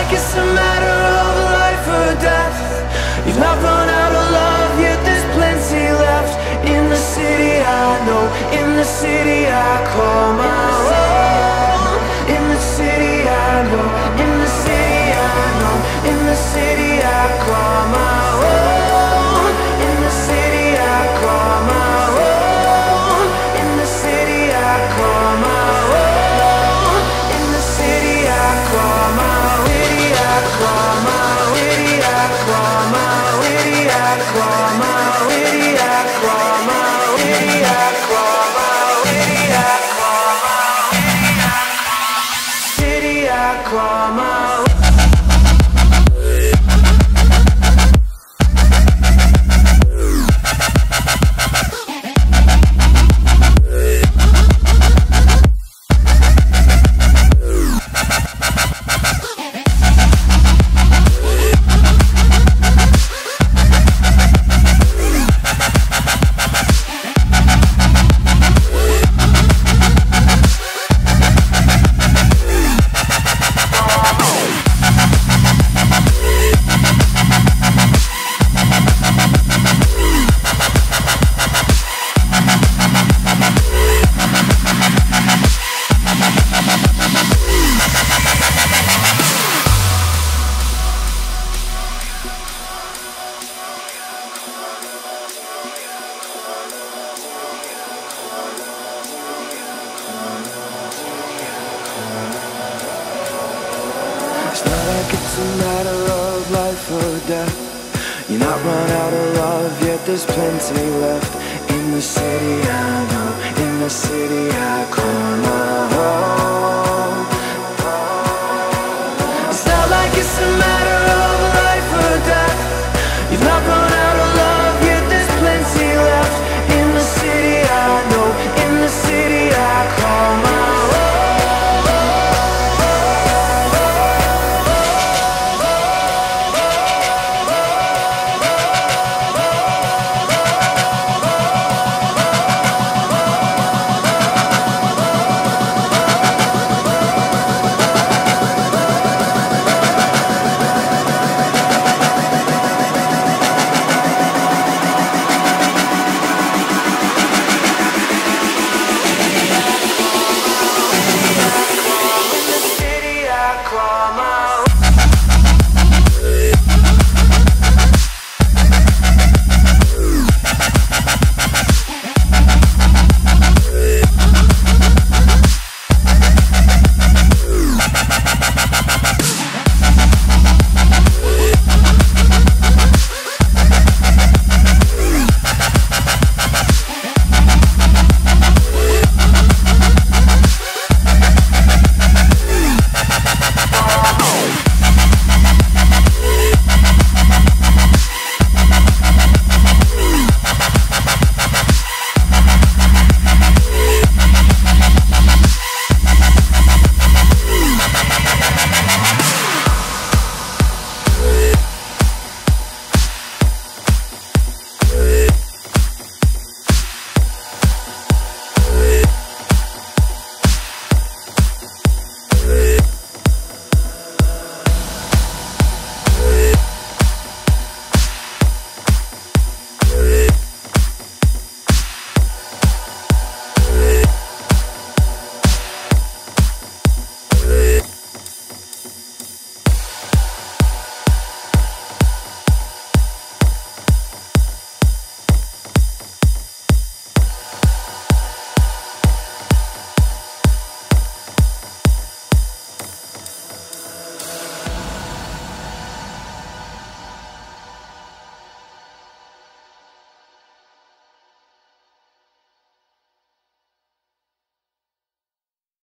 like it's a matter of life or death. You've not run out of love, yet there's plenty left. In the city I know, in the city I call my own. In the city I know, in the city I know, in the city I call my own. In the city I call my own. In the city I call my own. In the city I call my city I call my city I call my city I call my city I call my city I call my city I call my city I call my. It's not like it's a matter of life or death. You're not run out of love, yet there's plenty left. In the city I know, in the city I call my home. It's not like it's a matter